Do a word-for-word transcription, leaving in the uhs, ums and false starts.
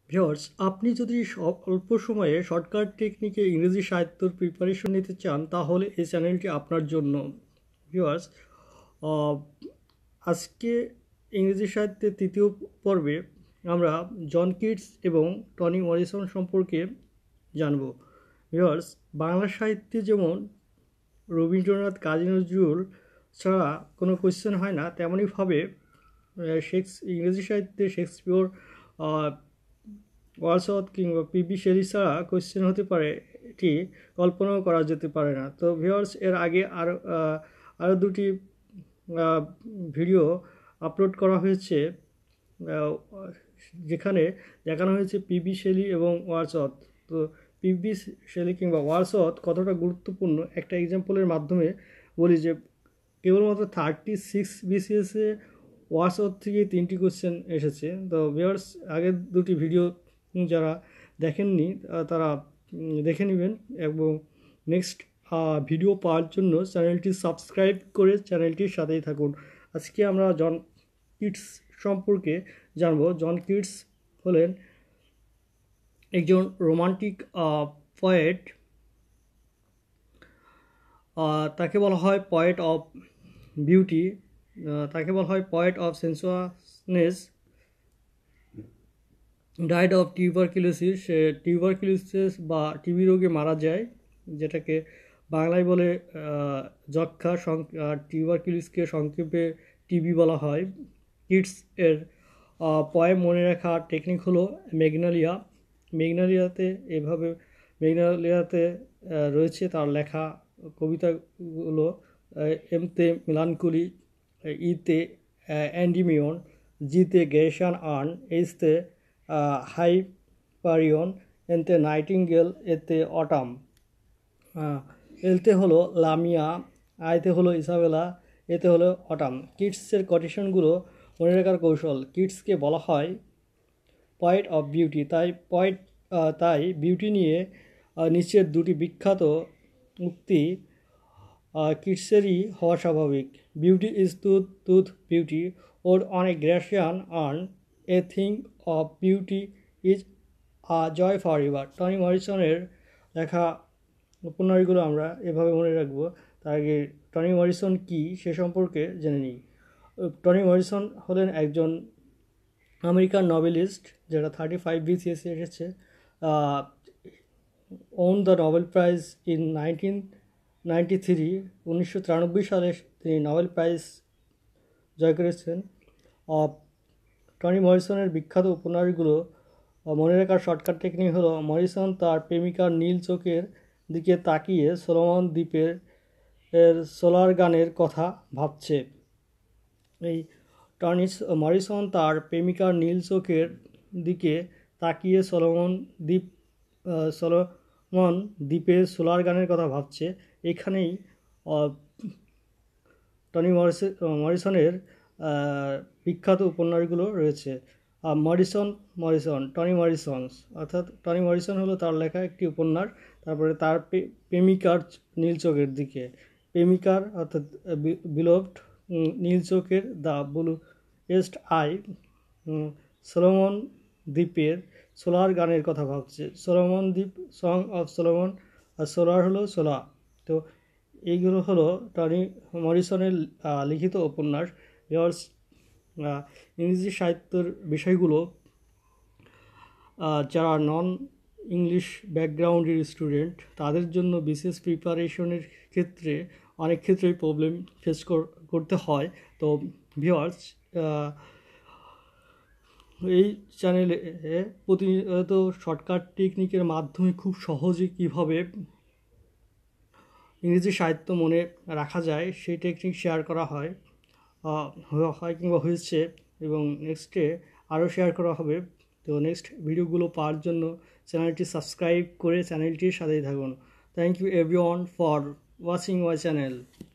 Viewers, আপনি যদি অল্প সময়ে শর্টকাট টেকনিকে ইংরেজি সাহিত্যর প্রিপারেশন নিতে চান তাহলে এই চ্যানেলটি আপনার জন্য। ভিউয়ার্স, আজকে ইংরেজি সাহিত্যের তৃতীয় পর্বে আমরা জন কিটস এবং টনি মরিসন সম্পর্কে জানব। ভিউয়ার্স, বাংলা সাহিত্যে যেমন রবীন্দ্রনাথ, কাজী নজরুল ছাড়া কোনো কোয়েশ্চেন হয় না, তেমনইভাবে শেক্স ইংরেজি সাহিত্যে শেক্সপিয়র, ওয়ার্ডসওয়ার্থ কিংবা পিবি শেলি ছাড়া কোয়েশ্চেন হতে পারে এটি কল্পনাও করা যেতে পারে না। তো ভিউয়ার্স, এর আগে আরও আরও দুটি ভিডিও আপলোড করা হয়েছে যেখানে দেখানো হয়েছে পিবি শেলি এবং ওয়ার্ডসওয়ার্থ। তো পিবি শেলি কিংবা ওয়ার্ডসওয়ার্থ কতটা গুরুত্বপূর্ণ একটা এক্সাম্পলের মাধ্যমে বলি যে কেবলমাত্র থার্টি সিক্স বিসিএসে ওয়ার্ডসওয়ার্থ থেকে তিনটি কোয়েশ্চেন এসেছে। তো ভিউয়ার্স, আগের দুটি ভিডিও যারা দেখেননি তারা দেখে নেবেন এবং নেক্সট ভিডিও পাওয়ার জন্য চ্যানেলটি সাবস্ক্রাইব করে চ্যানেলটির সাথেই থাকুন। আজকে আমরা জন কিটস সম্পর্কে জানব। জন কিটস হলেন একজন রোমান্টিক পয়েট। তাকে বলা হয় পয়েট অফ বিউটি, তাকে বলা হয় poet of sensuousness. Died of tuberculosis, সে টিউবারকিলোসিস বা টিবি রোগে মারা যায়, যেটাকে বাংলায় বলে যক্ষা, টিউবারকিলোসিসকে সংক্ষেপে টিবি বলা হয়। কিটস এর পয়েম মনে রাখার টেকনিক হলো ম্যাগনোলিয়া। ম্যাগনোলিয়াতে এভাবে ম্যাগনোলিয়াতে রয়েছে তার লেখা কবিতাগুলো: এমতে মিলানকোলি, ইতে অ্যান্ডিমিয়ন, জিতে গ্যাসান আর্ন, এইচতে হাইপারিয়ন, এনতে নাইটিঙ্গেল, এতে অটাম, এলতে হলো লামিয়া, আইতে হলো ইসাবেলা, এতে হলো অটাম। কিটসের কোটেশনগুলো মনে রাখার কৌশল: কিটসকে বলা হয় পয়েট অফ বিউটি, তাই পয়েট তাই বিউটি নিয়ে নিচের দুটি বিখ্যাত উক্তি কিটসেরই হওয়া স্বাভাবিক। Beauty is tooth, tooth beauty, or on a Grecian earn, a thing of beauty is a Joy for ever. Tony মরিসনের লেখা উপন্যাসগুলো আমরা এভাবে মনে রাখবো। তার আগে টনি মরিসন কি সে সম্পর্কে জেনে নিই। টনি মরিসন হলেন একজন আমেরিকান নভেলিস্ট, যেটা থার্টি ফাইভ বিসিএসে এসেছে। Won the Nobel prize in nineteen ninety three, উনিশশো তিরানব্বই সালে তিনি নোবেল প্রাইজ জয় করেছেন। টনি মরিসনের বিখ্যাত উপন্যাসগুলো মনে রাখার শর্টকাট টেকনিক হলো: মরিসন তার প্রেমিকার নীল চোখের দিকে তাকিয়ে সোলোমন দ্বীপের এর সোলার গানের কথা ভাবছে। এই টনি মরিসন তার প্রেমিকার নীল চোখের দিকে তাকিয়ে সোলোমন দ্বীপ সোলোমন দ্বীপের সোলার গানের কথা ভাবছে। এখানেই টনি মরিসনের বিখ্যাত উপন্যাসগুলো রয়েছে। মরিসন মরিসন টনি মরিসনস, অর্থাৎ টনি মরিসন হলো তার লেখা একটি উপন্যাস। তারপরে তার প্রেমিকার নীল চোখের দিকে, প্রেমিকার অর্থাৎ বিলভড, নীল চোখের দ্য ব্লুয়েস্ট আই, সোলোমন দ্বীপের সোলার গানের কথা ভাবছে। সোলোমন দ্বীপ, সং অফ সোলোমন, আর সোলার হলো সোলা। তো এইগুলো হলো টনি মরিসনের লিখিত উপন্যাস। ভিউয়ার্স, ইংরেজি সাহিত্যের বিষয়গুলো যারা নন ইংলিশ ব্যাকগ্রাউন্ডের স্টুডেন্ট তাদের জন্য বিসিএস প্রিপারেশনের ক্ষেত্রে অনেক ক্ষেত্রেই প্রবলেম ফেস করতে হয়। তো ভিউয়ার্স, এই চ্যানেলে প্রতিনিয়ত শর্টকাট টেকনিকের মাধ্যমে খুব সহজে কীভাবে ইংরেজি সাহিত্য মনে রাখা যায় সেই টেকনিক শেয়ার করা হয় হয় কিংবা হয়েছে, এবং নেক্সটে আরও শেয়ার করা হবে। তো নেক্সট ভিডিওগুলো পাওয়ার জন্য চ্যানেলটি সাবস্ক্রাইব করে চ্যানেলটির সাথেই থাকুন। Thank you everyone for watching my channel.